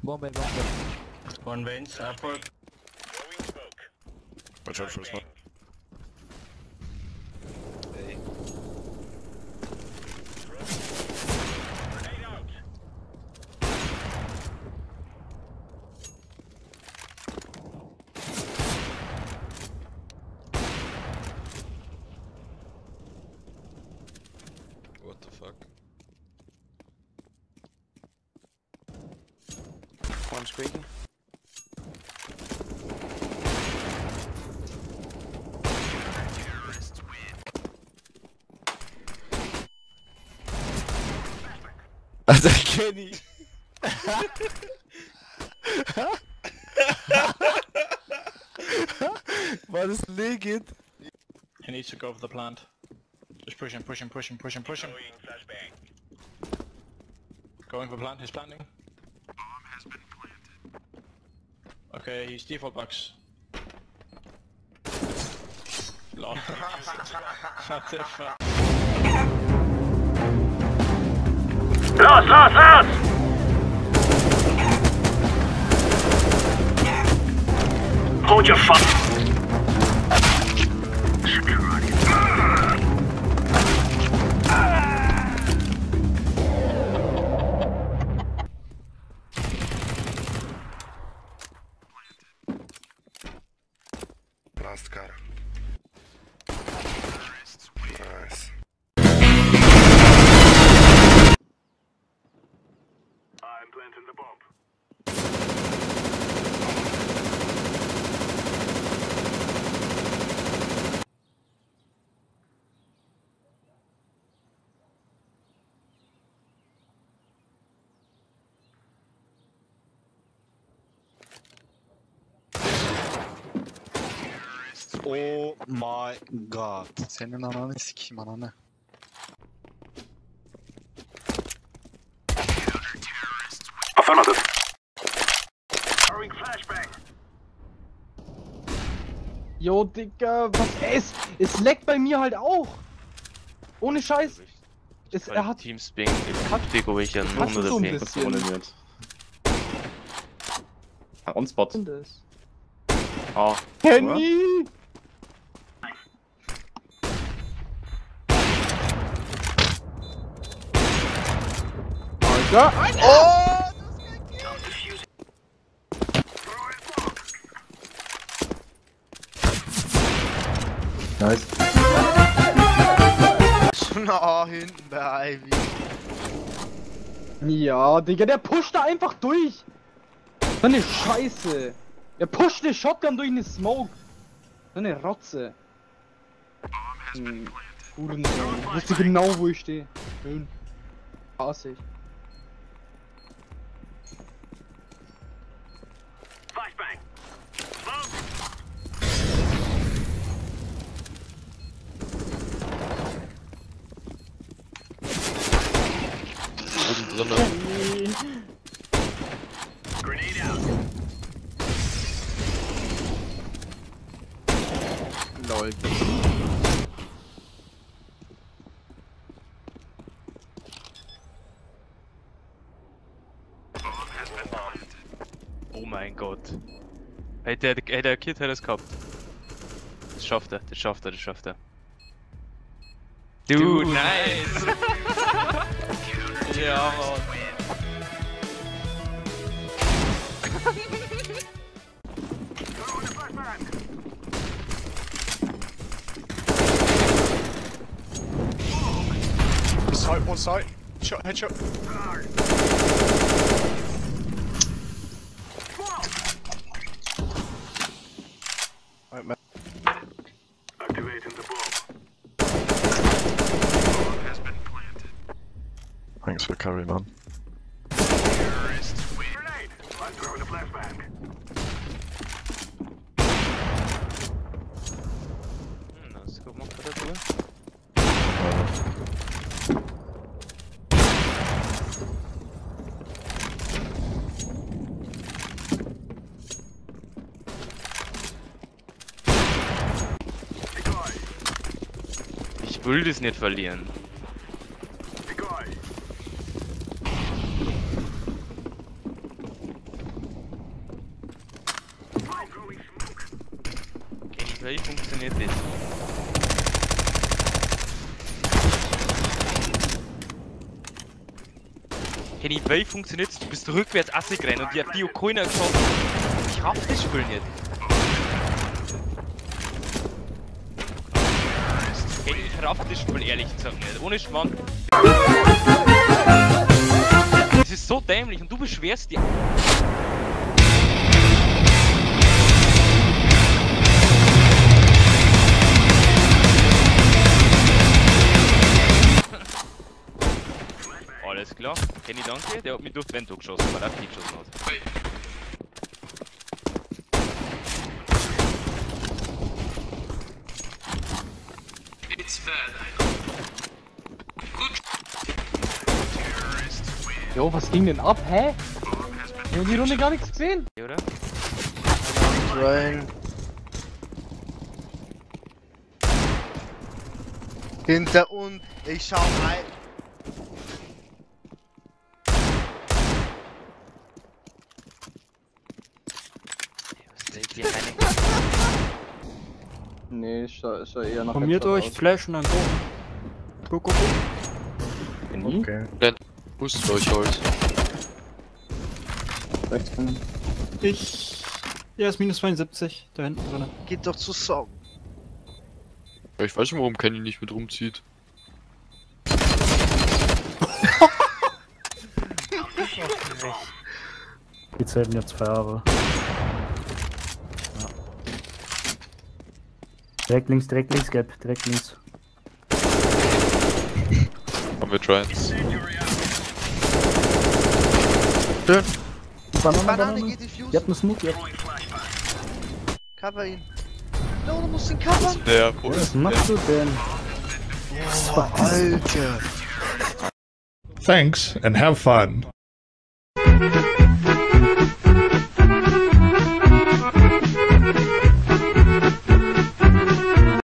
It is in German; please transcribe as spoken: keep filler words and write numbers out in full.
Bomb A, bomb A. One veins, airport. Watch out for smoke. Hey. What the fuck? One squeaky. Alter, Kenny! War das legit? He needs to go for the plant. Just push him, push him, push him, push him, push him. Going for plant, he's planting. Okay, he's default box. Lol. What the fuck? Los, los, los! Hold your fuck. Last car. Nice. I'm planting the bomb. Oh my god. Senin ananı sikeyim ananı. Affirmative. Throwing flashbang. Jo, Digga, was es? Es leckt bei mir halt auch. Ohne Scheiß. Es, er hat Teamspeak, Deko ich ja nur hast du so ein Ping. bisschen. Mit. On spot. das. Ah. Kenny! Alter! Oh! Nice. Na, hinten bei Ivy. Ja, Digga, der pusht da einfach durch. So eine Scheiße. Er pusht eine Shotgun durch eine Smoke. So eine Rotze. Hm. Hurensohn. Ich wusste genau, wo ich stehe. Schön. Hasse ich. Flashbang. Oben drinne. Grenade out. Lol. Oh mein Gott. Hey, der, hey, der Kid hat es gehabt. Das schafft er, das schafft er, das schafft er. Dude, Dude nice! Ja, Mann. Throwing a flashbang. One side, one side. Shot, headshot. Right, man. Activating the bomb. Thanks for carry, man. Grenade. I'm throwing a flashbang. Hmm, that's good one for the boy. Ich will das nicht verlieren. Wie funktioniert das? Kenny, wie funktioniert das? Du bist rückwärts assig rein und die hat die auch keiner geschossen. Ich hab das Spiel nicht. Kenny, ich raff das Spiel ehrlich gesagt nicht. Ohne Schwank. Das ist so dämlich und du beschwerst dich. Alles klar, Kenny, danke. Der hat mich durch die Vento geschossen, weil er die geschossen hat. Jo, was ging denn ab, hä? Wir haben die Runde gar nichts gesehen. Oder? Rein. Hinter uns. Ich schau rein. Was ist hier eine? Nee, ich schau, ich schau eher nach Formiert Headshot euch, aus. Flash und dann go. Go, go, go. Kenny? Okay. Boost euch Holz. Rechts von. Ich. Ja, ist minus zweiundsiebzig, da hinten drin. Geht doch zu Song. Ja, ich weiß nicht, warum Kenny nicht mit rumzieht. Die zählen jetzt zwei Jahre. Ja. Direkt links, direkt links, gelb, direkt links. Haben wir Giants. Schön. Banane, Banane Banane. geht diffuse. Ihr habt einen Smoke, jetzt. Cover ihn. No, du musst ihn covern. Der, Was machst du denn? Oh, Alter. Thanks and have fun.